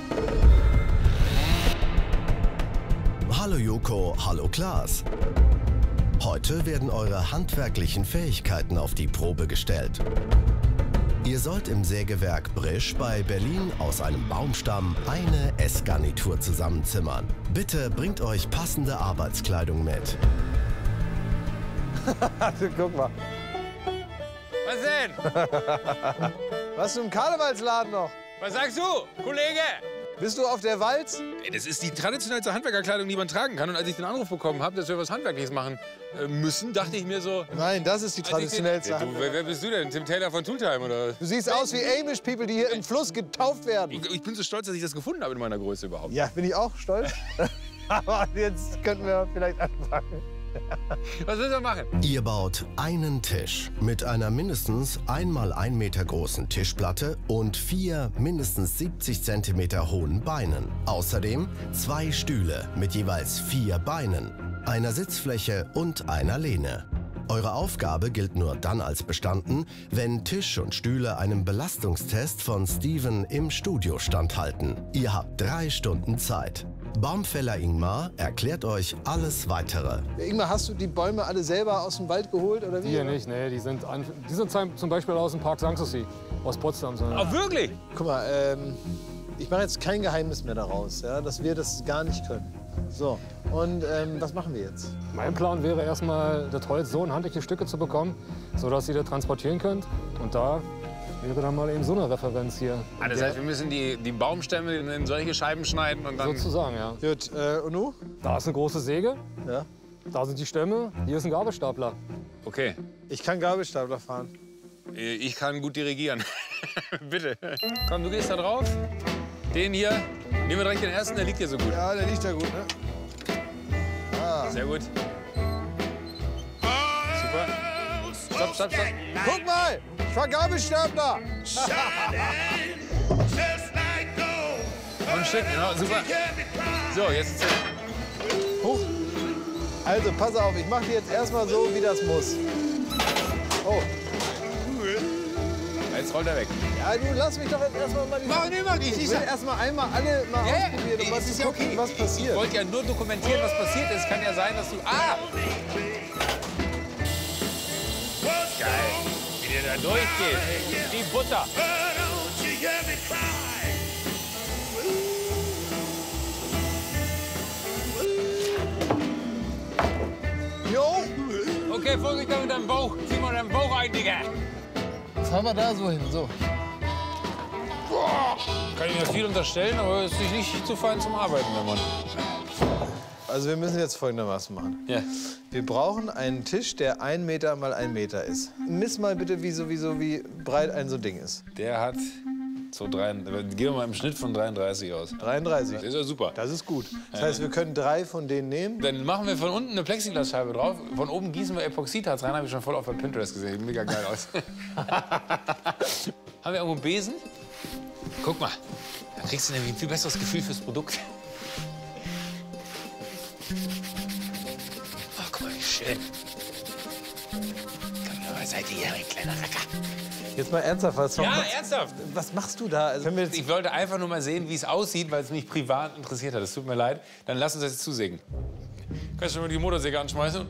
Hallo Joko, hallo Klaas. Heute werden eure handwerklichen Fähigkeiten auf die Probe gestellt. Ihr sollt im Sägewerk Brisch bei Berlin aus einem Baumstamm eine Essgarnitur zusammenzimmern. Bitte bringt euch passende Arbeitskleidung mit. Guck mal. Was denn? Warst du im Karnevalsladen noch? Was sagst du, Kollege? Bist du auf der Walz? Ey, das ist die traditionellste Handwerkerkleidung, die man tragen kann. Und als ich den Anruf bekommen habe, dass wir was Handwerkliches machen müssen, dachte ich mir so... Nein, das ist die traditionellste Ja, du, wer bist du denn? Tim Taylor von Tooltime, oder? Du siehst aus wie Amish People, die hier im Fluss getauft werden. Ich bin so stolz, dass ich das gefunden habe in meiner Größe überhaupt. Ja, bin ich auch stolz. Aber jetzt könnten wir vielleicht anfangen. Was müssen wir machen? Ihr baut einen Tisch mit einer mindestens 1 x 1 Meter großen Tischplatte und 4 mindestens 70 cm hohen Beinen. Außerdem 2 Stühle mit jeweils 4 Beinen, einer Sitzfläche und einer Lehne. Eure Aufgabe gilt nur dann als bestanden, wenn Tisch und Stühle einem Belastungstest von Steven im Studio standhalten. Ihr habt 3 Stunden Zeit. Baumfäller Ingmar erklärt euch alles Weitere. Ingmar, hast du die Bäume alle selber aus dem Wald geholt, oder wie? Die hier nicht, nee, die sind zum Beispiel aus dem Park Sanssouci, aus Potsdam. Ach, wirklich? Guck mal, ich mache jetzt kein Geheimnis mehr daraus, ja, dass wir das gar nicht können. So, und was machen wir jetzt? Mein Plan wäre erstmal, das Holz so in handliche Stücke zu bekommen, sodass ihr das transportieren könnt. Und da wäre dann mal eben so eine Referenz hier. Ah, das heißt, wir müssen die Baumstämme in solche Scheiben schneiden und dann... Sozusagen, ja. Gut, und du? Da ist eine große Säge, Ja. da sind die Stämme, hier ist ein Gabelstapler. Okay. Ich kann Gabelstapler fahren. Ich kann gut dirigieren. Bitte. Komm, du gehst da drauf. Den hier. Nehmen wir direkt den ersten, der liegt hier so gut. Ja, der liegt da gut, ne? Ah. Sehr gut. Super. Stopp, stopp, stopp. Guck mal, ich fahr Gabelstapler. Und ein Stück, genau, super. So, jetzt ist Hoch. Also, pass auf, ich mache jetzt erstmal so, wie das muss. Oh. Jetzt rollt er weg. Ja, du lass mich doch jetzt erstmal mal... Mach ich Ich will erstmal einmal alle mal ausprobieren, um mal ist zu ja gucken, okay. was Ich passiert. wollte ja nur dokumentieren, was passiert ist. Kann ja sein, dass du... Ah! Geil. Wie der da durchgeht. Die Butter. Jo, Okay, Vorsicht da mit deinem Bauch. Zieh mal deinen Bauch ein, Digga. fahren wir da so hin, so. Kann ich mir viel unterstellen, aber es ist nicht zu fein zum Arbeiten, der Mann. Also wir müssen jetzt folgendermaßen machen. Ja. Wir brauchen einen Tisch, der 1 Meter mal 1 Meter ist. Miss mal bitte, wie breit ein so Ding ist. Der hat so gehen wir mal im Schnitt von 33 aus. 33. Das ist ja super. Das ist gut. Das heißt, wir können 3 von denen nehmen. Dann machen wir von unten eine Plexiglasscheibe drauf. Von oben gießen wir Epoxidharz rein. Habe ich schon voll auf bei Pinterest gesehen. Sieht mega geil aus. Haben wir irgendwo einen Besen? Guck mal. Da kriegst du nämlich ein viel besseres Gefühl fürs Produkt. Oh, guck mal, wie schön. Komm mal beiseite hier, mein kleiner Racker. Jetzt mal ernsthaft, Ernsthaft? was machst du da? Also, können wir jetzt Ich wollte einfach nur mal sehen, wie es aussieht, weil es mich privat interessiert hat. Es tut mir leid. Dann lass uns das jetzt zusägen. Kannst du mal die Motorsäge anschmeißen?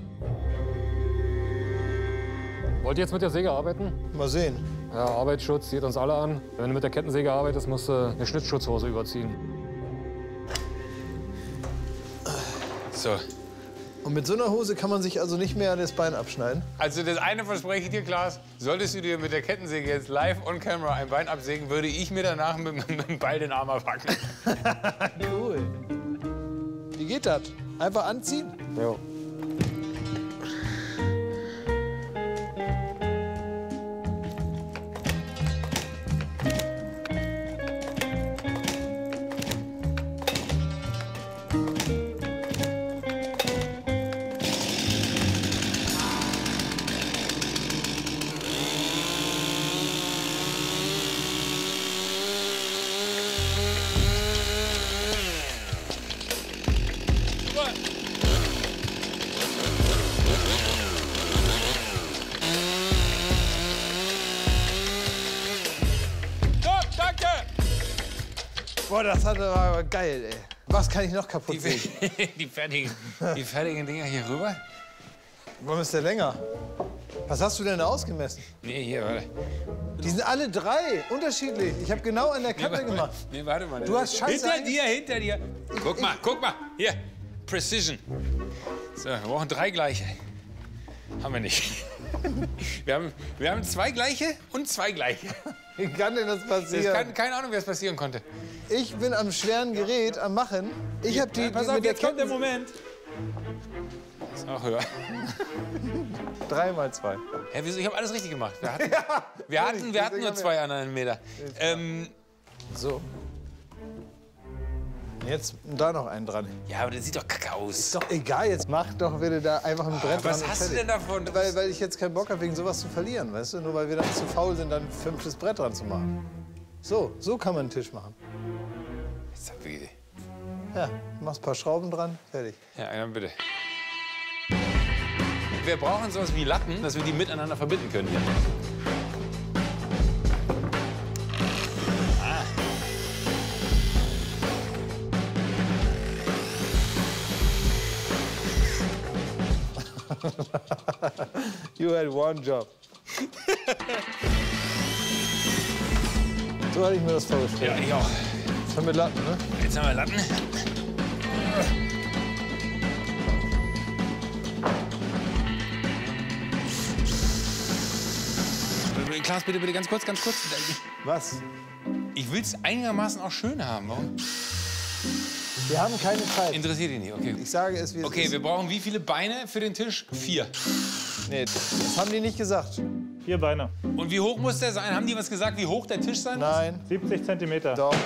Wollt ihr jetzt mit der Säge arbeiten? mal sehen. Ja, Arbeitsschutz geht uns alle an. Wenn du mit der Kettensäge arbeitest, musst du eine Schlittschutzhose überziehen. So. Und mit so einer Hose kann man sich also nicht mehr das Bein abschneiden? Also das eine verspreche ich dir, Klaas. Solltest du dir mit der Kettensäge jetzt live on camera ein Bein absägen, würde ich mir danach mit dem Beil den Arm abhacken. Cool. Wie geht das? Einfach anziehen? Jo. Boah, das war aber geil, ey. Was kann ich noch kaputt sehen? Die fertigen Dinger hier rüber. Warum ist der länger? Was hast du denn da ausgemessen? Nee, hier, warte. Die sind alle 3 unterschiedlich. Ich habe genau an der Kante gemacht. Nee, warte mal. Du hast Scheiße. Hinter dir. Guck mal. Hier, Precision. So, wir brauchen 3 gleiche. Haben wir nicht. Wir haben 2 gleiche und 2 gleiche. Wie kann denn das passieren? Keine Ahnung, wie das passieren konnte. Ich bin am schweren Gerät am Machen. Ich habe die. Pass auf, jetzt kommt der Moment. Ist auch höher. 3 mal 2. Hä, wieso? Ich habe alles richtig gemacht. Wir hatten nur 2,5 Meter. So. Jetzt da noch einen dran. Ja, aber das sieht doch kacke aus. Ist doch egal, jetzt mach doch bitte da einfach ein Brett dran. Was hast du denn davon? Weil ich jetzt keinen Bock habe, wegen sowas zu verlieren, weißt du? Nur weil wir dann zu faul sind, dann ein 5. Brett dran zu machen. So kann man einen Tisch machen. Jetzt hab ich eine Idee. Ja, machst ein paar Schrauben dran, fertig. Ja, dann bitte. Wir brauchen sowas wie Latten, dass wir die miteinander verbinden können hier. You had one job. So hatte ich mir das vorgestellt. Ja, ich auch. Jetzt haben wir Latten, ne? Jetzt haben wir Latten. Klaas, bitte ganz kurz. Was? Ich will es einigermaßen auch schön haben. Warum? Wir haben keine Zeit. Interessiert dich nicht, okay. Ich sage es, wie es Okay, ist. wir brauchen wie viele Beine für den Tisch? 4. Nee, das haben die nicht gesagt. 4 Beine. Und wie hoch muss der sein? Haben die was gesagt, wie hoch der Tisch sein muss? Nein. 70 Zentimeter. Doch.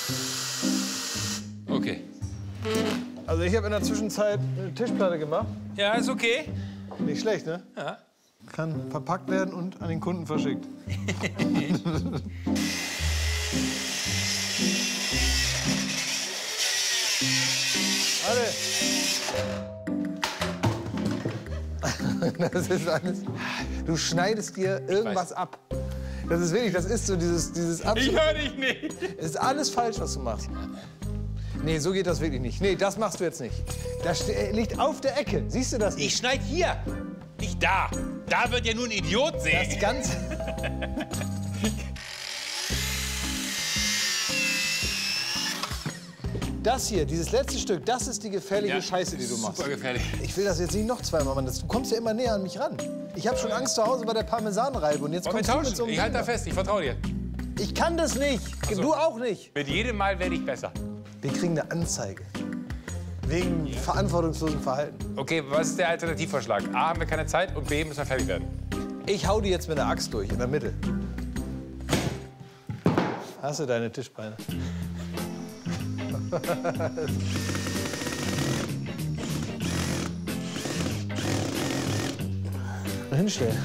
Okay. Also ich habe in der Zwischenzeit eine Tischplatte gemacht. Ja, ist okay. Nicht schlecht, ne? Ja. Kann verpackt werden und an den Kunden verschickt. Das ist alles. Du schneidest dir irgendwas ab. Das ist wirklich, das ist so dieses absolute. Ich höre dich nicht. Es ist alles falsch, was du machst. Nee, so geht das wirklich nicht. Nee, das machst du jetzt nicht. Das liegt auf der Ecke. Siehst du das nicht? Ich schneide hier, nicht da. Da wird ja nur ein Idiot sehen. Das Ganze. Das hier, dieses letzte Stück, das ist die gefährliche Scheiße, die du machst. Super gefährlich. Ich will das jetzt nicht noch 2 Mal machen. Du kommst ja immer näher an mich ran. Ich habe schon Angst zu Hause bei der Parmesanreibe und jetzt Wollen wir kommst du mit tauschen? so einem Ich halte da Ding. fest, ich vertraue dir. Ich kann das nicht. so. Du auch nicht. Mit jedem Mal werde ich besser. Wir kriegen eine Anzeige. Wegen verantwortungslosen Verhalten. Okay, was ist der Alternativvorschlag? A, haben wir keine Zeit und B, müssen wir fertig werden. Ich hau die jetzt mit der Axt durch, in der Mitte. Hast du deine Tischbeine? Mal hinstellen.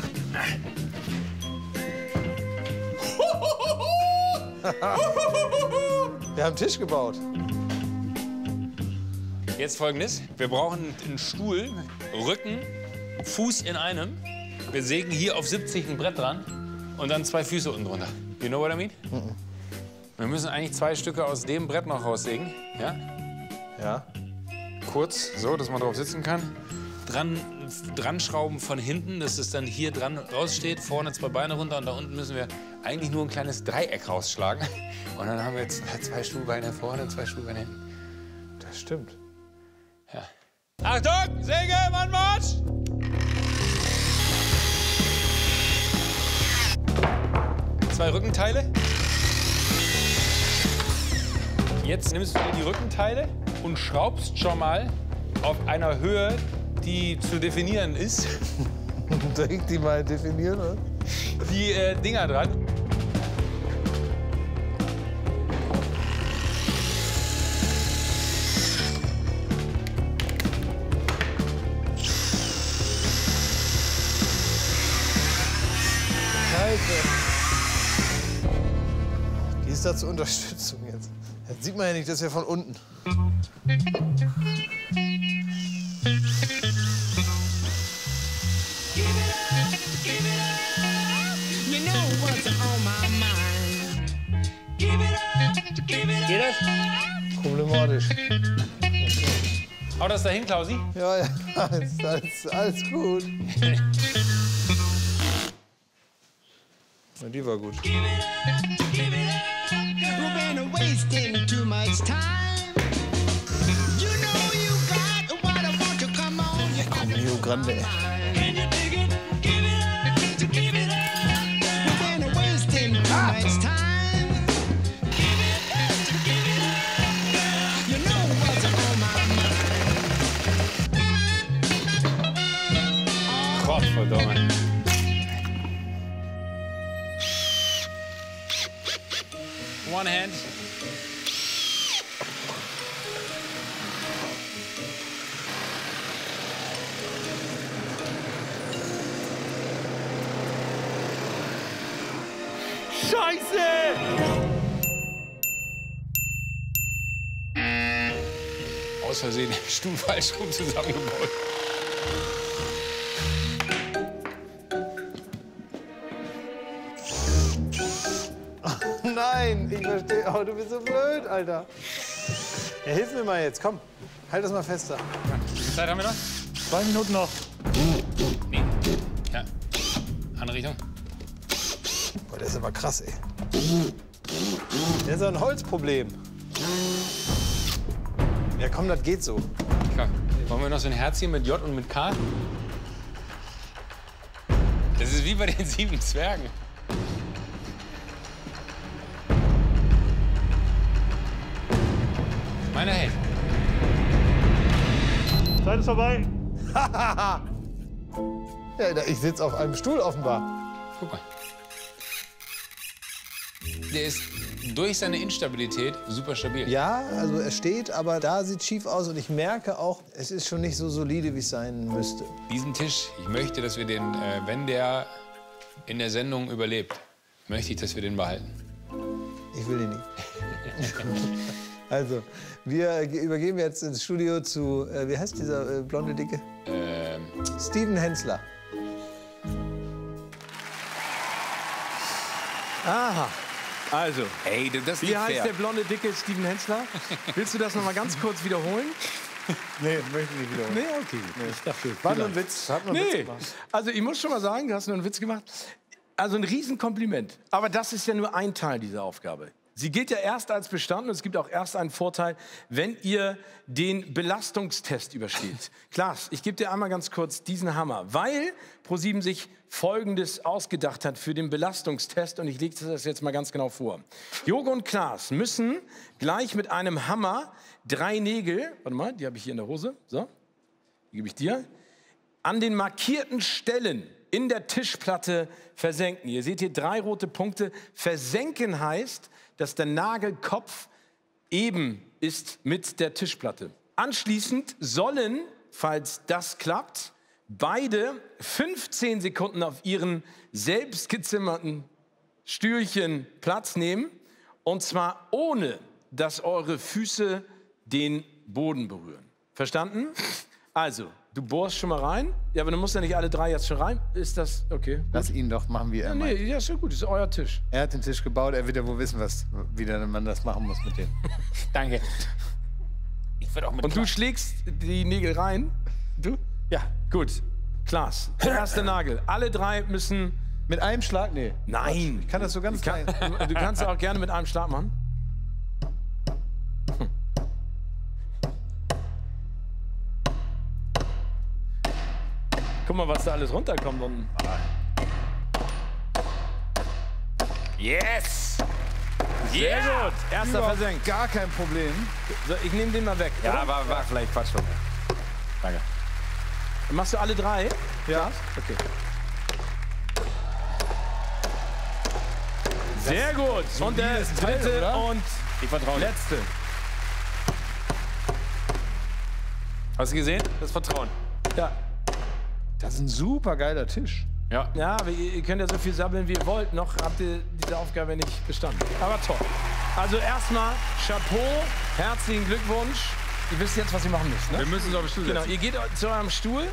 Wir haben einen Tisch gebaut. Jetzt Folgendes. Wir brauchen einen Stuhl, Rücken, Fuß in einem. Wir sägen hier auf 70 ein Brett dran und dann 2 Füße unten drunter. You know what I mean? Wir müssen eigentlich 2 Stücke aus dem Brett noch raussägen. Ja? Ja. Kurz, so, dass man drauf sitzen kann. Dran schrauben von hinten, dass es dann hier dran raussteht. Vorne 2 Beine runter und da unten müssen wir eigentlich nur ein kleines Dreieck rausschlagen. Und dann haben wir jetzt 2 Stuhlbeine vorne und 2 Stuhlbeine hinten. Das stimmt. Ja. Achtung, Säge, Mann, Marsch! Zwei Rückenteile. Jetzt nimmst du dir die Rückenteile und schraubst schon mal auf einer Höhe, die zu definieren ist, Soll ich die mal definieren, oder? die Dinger dran. Scheiße. Die ist da zur Unterstützung jetzt. Das sieht man ja nicht, das ist ja von unten. You know what's on my mind. Give it up. Geht das? Problematisch. Hau das dahin, Klausi. Ja, ja, alles gut. Die war gut. Komm, Rio Grande. Gottverdammt. One hand. Scheiße! Aus Versehen den Stuhl falsch rum zusammengebaut. Nein, ich verstehe. Oh, du bist so blöd, Alter. Ja, hilf mir mal jetzt, komm. Halt das mal fester. Wie viel Zeit haben wir noch? 2 Minuten noch. Nee. Ja. Andere Richtung. Boah, der ist aber krass, ey. Der ist doch ein Holzproblem. Ja, komm, das geht so. Komm. Wollen wir noch so ein Herzchen mit J und mit K? Das ist wie bei den 7 Zwergen. Meiner hält. Zeit ist vorbei. Ja, ich sitze auf einem Stuhl offenbar. Guck mal. Der ist durch seine Instabilität super stabil. Ja, also er steht, aber da sieht schief aus. Und ich merke auch, es ist schon nicht so solide, wie es sein müsste. Diesen Tisch, ich möchte, dass wir den, wenn der in der Sendung überlebt, möchte ich, dass wir den behalten. Ich will den nicht. Also, wir übergeben jetzt ins Studio zu, wie heißt dieser blonde Dicke? Steven Hensler. Aha. Also, Ey, das ist wie nicht heißt fair. der blonde, dicke Steven Hensler? Willst du das noch mal ganz kurz wiederholen? Nee, möchte ich nicht wiederholen. Nee, okay. Ich dachte, War nur ein Witz. Hat nur einen Witz nee, gemacht. also ich muss schon mal sagen, du hast nur einen Witz gemacht. Also ein Riesenkompliment. Aber das ist ja nur ein Teil dieser Aufgabe. Sie gilt ja erst als bestanden und es gibt auch erst einen Vorteil, wenn ihr den Belastungstest übersteht. Klaas, ich gebe dir einmal ganz kurz diesen Hammer, weil ProSieben sich Folgendes ausgedacht hat für den Belastungstest und ich lege das jetzt mal ganz genau vor. Jogo und Klaas müssen gleich mit einem Hammer 3 Nägel, warte mal, die habe ich hier in der Hose, so, die gebe ich dir, an den markierten Stellen in der Tischplatte versenken. Ihr seht hier 3 rote Punkte. Versenken heißt, dass der Nagelkopf eben ist mit der Tischplatte. Anschließend sollen, falls das klappt, beide 15 Sekunden auf ihren selbst gezimmerten Stühlchen Platz nehmen. Und zwar ohne, dass eure Füße den Boden berühren. Verstanden? Also, du bohrst schon mal rein. Ja, aber du musst ja nicht alle 3 jetzt schon rein. Ist das okay? Lass ihn doch machen, wie er meint. Nee, ja, ist schon gut. Das ist euer Tisch. Er hat den Tisch gebaut, er wird ja wohl wissen, wie man das machen muss mit dem. Danke. Ich würde auch mit Und du schlägst die Nägel rein? Du? Ja, gut. Klaas, der erste Nagel. Alle 3 müssen... Mit einem Schlag? Nee. Nein. Ich kann das so ganz klein. Du kannst auch gerne mit einem Schlag machen. Guck mal, was da alles runterkommt. Und Yes! sehr gut. Erster versenkt. Gar kein Problem. So, ich nehme den mal weg. Ja, war vielleicht Quatsch von mir. Danke. Machst du alle 3? Ja. Okay. Sehr gut. Und der Teil, dritte oder? und Ich vertraue dir. letzte. Hast du gesehen? Das Vertrauen. Ja. Das ist ein super geiler Tisch. Ja. Ja, aber ihr könnt ja so viel sabbeln, wie ihr wollt. Noch habt ihr diese Aufgabe nicht bestanden. Aber toll. Also erstmal Chapeau, herzlichen Glückwunsch. Ihr wisst jetzt, was ihr machen müsst, Wir ne? müssen uns auf den Stuhl Genau, setzen. ihr geht zu eurem Stuhl.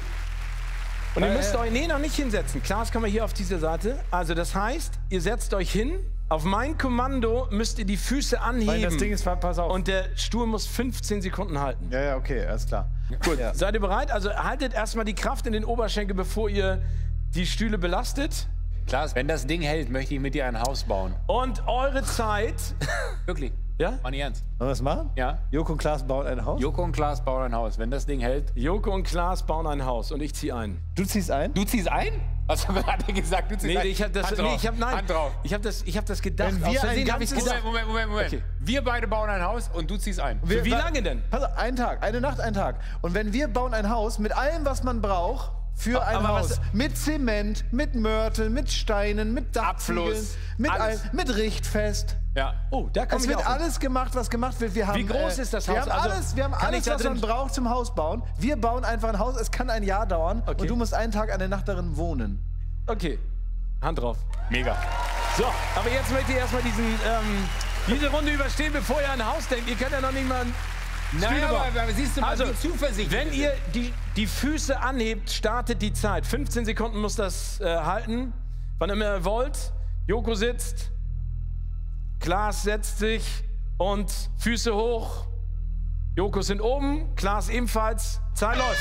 Und ihr müsst euch, nee, noch nicht hinsetzen. Klaas, kommen wir hier auf diese Seite. Also das heißt, ihr setzt euch hin Auf mein Kommando müsst ihr die Füße anheben. Weil das Ding ist, pass auf. Und der Stuhl muss 15 Sekunden halten. Ja, ja, okay, alles klar. Gut, seid ihr bereit? Also haltet erstmal die Kraft in den Oberschenkel, bevor ihr die Stühle belastet. Klaas, wenn das Ding hält, möchte ich mit dir ein Haus bauen. Und eure Zeit... Wirklich? Ja? Mann, ernst. Wollen wir das machen? Ja. Joko und Klaas bauen ein Haus? Joko und Klaas bauen ein Haus. Wenn das Ding hält... Joko und Klaas bauen ein Haus und ich ziehe ein. Du ziehst ein? Du ziehst ein? Was hat er gesagt? Du ziehst ein? Ich habe das... Hand drauf. Nee, ich hab, nein. Hand drauf. Ich habe das gedacht. Wenn wir Aus ein Versehen habe ich ganzes- gedacht. Moment. Okay. Wir beide bauen ein Haus und du ziehst ein. Für wie lange denn? Pass auf, einen Tag, eine Nacht, einen Tag. Und wenn wir bauen ein Haus mit allem, was man braucht für ein aber Haus, was- mit Zement, mit Mörtel, mit Steinen, mit Dachziegeln, Abfluss, mit, alles. mit Richtfest. Ja. Oh, da komme Es ich wird auch. alles gemacht, was gemacht wird. Wir haben, Wie groß ist das Haus? Wir haben Also, alles, wir haben kann alles ich da was man drin- braucht zum Haus bauen. Wir bauen einfach ein Haus. Es kann ein Jahr dauern Okay. und du musst einen Tag, eine Nacht darin wohnen. Okay, Hand drauf. Mega. So, aber jetzt möchte ich erstmal diese Runde überstehen, bevor ihr an ein Haus denkt. Ihr könnt ja noch nicht mal... Nein, aber siehst du mal, Also, wie zuversichtlich wenn wir ihr die Füße anhebt, startet die Zeit. 15 Sekunden muss das halten. Wann immer ihr wollt. Joko sitzt. Klaas setzt sich und Füße hoch. Joko sind oben, Klaas ebenfalls. Zeit läuft.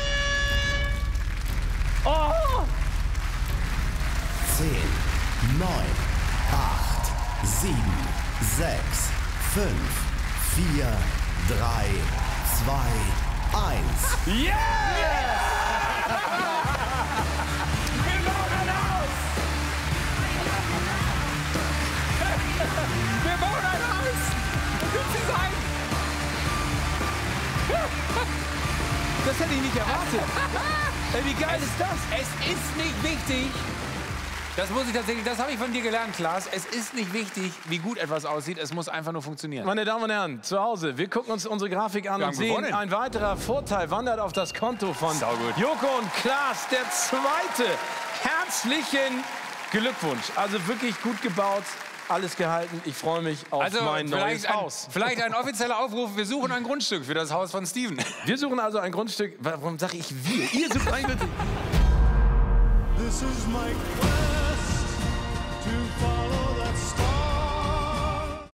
Oh! 10, 9, 8, 7, 6, 5, 4, 3, 2, 1. Yes! Wir bauen ein Haus! Wir bauen ein Haus! Du ziehst ein! Das hätte ich nicht erwartet. Ey, wie geil ist das? Es ist nicht wichtig. Das muss ich tatsächlich, das habe ich von dir gelernt, Klaas. Es ist nicht wichtig, wie gut etwas aussieht. Es muss einfach nur funktionieren. Meine Damen und Herren, zu Hause, wir gucken uns unsere Grafik an Wir und haben sehen, gewonnen. ein weiterer Vorteil wandert auf das Konto von Saugut. Joko und Klaas, der zweite. Herzlichen Glückwunsch. Also wirklich gut gebaut, alles gehalten. Ich freue mich auf mein neues Haus. Vielleicht ein offizieller Aufruf, wir suchen ein Grundstück für das Haus von Steven. Wir suchen also ein Grundstück. Warum sage ich wir? Ihr sucht ein Grundstück. This is my quest to follow that star.